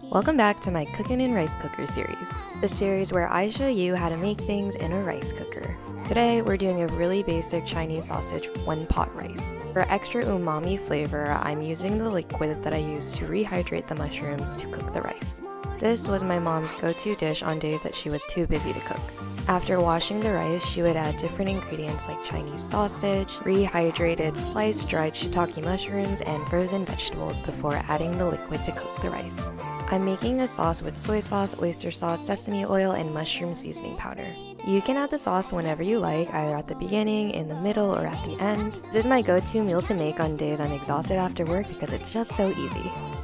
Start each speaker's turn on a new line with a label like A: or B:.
A: Welcome back to my Cooking in Rice Cooker series, the series where I show you how to make things in a rice cooker. Today we're doing a really basic Chinese sausage one-pot rice. For extra umami flavor, I'm using the liquid that I use to rehydrate the mushrooms to cook the rice. This was my mom's go-to dish on days that she was too busy to cook. After washing the rice, she would add different ingredients like Chinese sausage, rehydrated sliced dried shiitake mushrooms, and frozen vegetables before adding the liquid to cook the rice. I'm making a sauce with soy sauce, oyster sauce, sesame oil, and mushroom seasoning powder. You can add the sauce whenever you like, either at the beginning, in the middle, or at the end. This is my go-to meal to make on days I'm exhausted after work because it's just so easy.